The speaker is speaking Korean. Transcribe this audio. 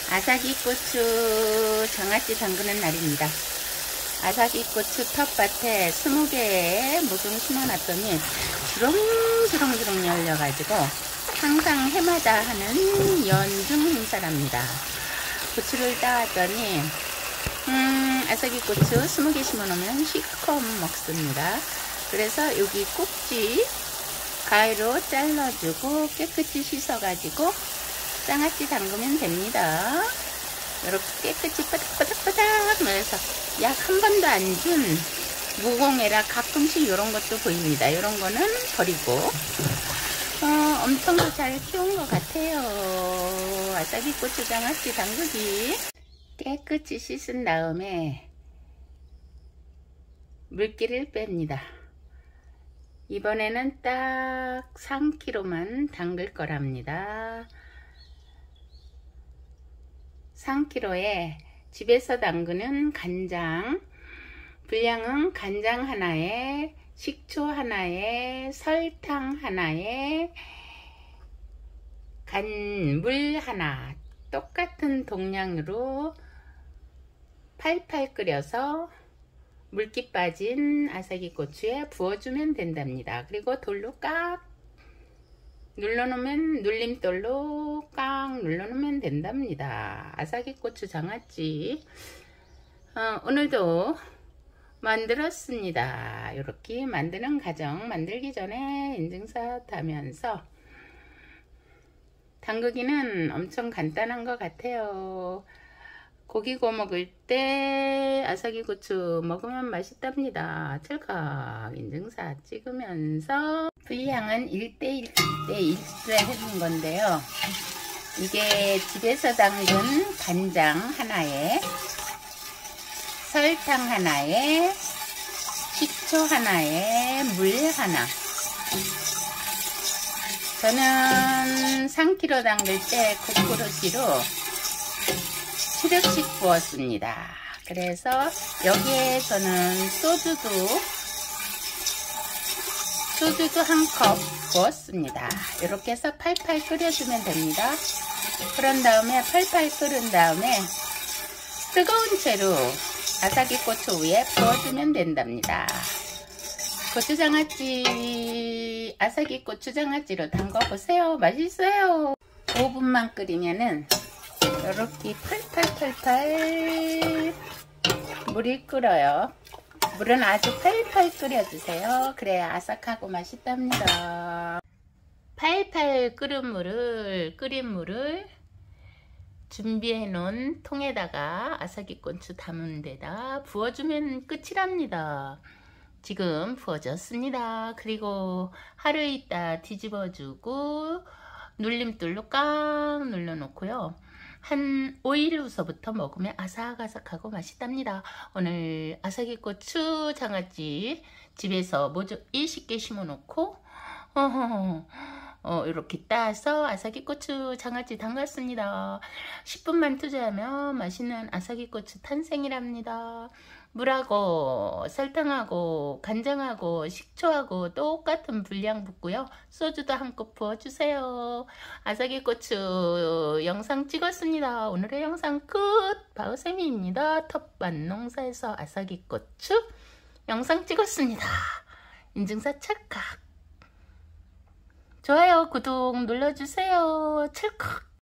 아삭이 고추 장아찌 담그는 날입니다. 아삭이 고추 텃밭에 20개의 모종 심어놨더니 주렁주렁 열려가지고 항상 해마다 하는 연중 행사랍니다. 고추를 따왔더니 아삭이 고추 20개 심어놓으면 실컷 먹습니다. 그래서 여기 꼭지 가위로 잘라주고 깨끗이 씻어가지고 장아찌 담그면 됩니다. 이렇게 깨끗이 바닥바닥바닥 말해서 약 한 번도 안 준 무공해라 가끔씩 이런 것도 보입니다. 이런 거는 버리고 엄청 잘 키운 것 같아요. 아삭이 고추 장아찌 담그기. 깨끗이 씻은 다음에 물기를 뺍니다. 이번에는 딱 3kg만 담글 거랍니다. 3kg에 집에서 담그는 간장, 분량은 간장 하나에 식초 하나에 설탕 하나에 물 하나, 똑같은 동량으로 팔팔 끓여서 물기 빠진 아삭이 고추에 부어주면 된답니다. 그리고 돌로 깍 눌러놓으면, 눌림돌로 깍 눌러놓으면 된답니다. 아삭이 고추 장아찌 오늘도 만들었습니다. 이렇게 만드는 과정 만들기 전에 인증샷 하면서 담그기는 엄청 간단한 것 같아요. 고기 구워 먹을 때 아삭이 고추 먹으면 맛있답니다. 찰칵 인증샷 찍으면서 분량은 1:1:1에 해준 건데요. 이게 집에서 담근 간장 하나에 설탕 하나에 식초 하나에 물 하나. 저는 3kg 담글 때 국그릇으로 7엽씩 부었습니다. 그래서 여기에 저는 소주도 1컵 부었습니다. 이렇게 해서 팔팔 끓여주면 됩니다. 그런 다음에 팔팔 끓은 다음에 뜨거운 채로 아삭이 고추 위에 부어주면 된답니다. 고추장아찌, 아삭이 고추장아찌로 담궈보세요. 맛있어요. 5분만 끓이면은 이렇게 팔팔 물이 끓어요. 물은 아주 팔팔 끓여주세요. 그래야 아삭하고 맛있답니다. 팔팔 끓인 물을 준비해 놓은 통에다가 아삭이 고추 담은 데다 부어주면 끝이랍니다. 지금 부어졌습니다. 그리고 하루 있다 뒤집어주고 눌림돌로 꽉 눌러놓고요. 한 5일 후서부터 먹으면 아삭아삭하고 맛있답니다. 오늘 아삭이 고추 장아찌 집에서 모조 20개 심어놓고 이렇게 따서 아삭이 고추 장아찌 담갔습니다. 10분만 투자하면 맛있는 아삭이 고추 탄생이랍니다. 물하고 설탕하고 간장하고 식초하고 똑같은 분량 붓고요. 소주도 한 컵 부어주세요. 아삭이 고추 영상 찍었습니다. 오늘의 영상 끝. 바우쌤이입니다. 텃밭 농사에서 아삭이 고추 영상 찍었습니다. 인증샷 찰칵. 좋아요, 구독 눌러주세요. 찰칵.